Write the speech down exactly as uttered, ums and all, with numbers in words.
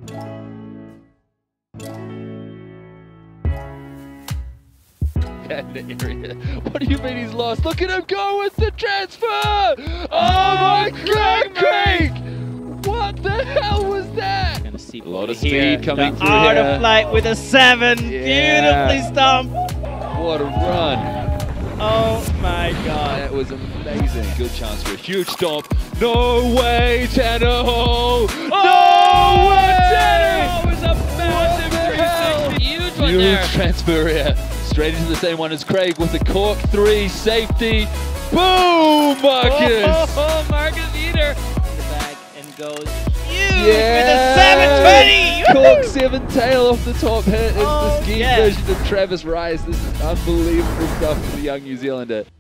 In the area. What do you mean he's lost? Look at him go with the transfer! Oh, oh my God, Craig! What the hell was that? Gonna see a lot of here. speed coming the through art here. of flight with a seven. Yeah. Beautifully stumped. What a run. Oh my God. That was amazing. Good chance for a huge stomp. No way, Tanner! Oh, no way! Tanner! It was a massive three sixty. Huge one Huge there. transfer here. Straight into the same one as Craig with the cork three safety. Boom, Marcus! Oh, oh, oh Marcus Eater. In the back and goes huge Yeah. with a seven twenty. Cork seven tail off the top hit. It's Oh, the ski yeah. version of Travis Rice. This is unbelievable stuff for the young New Zealander.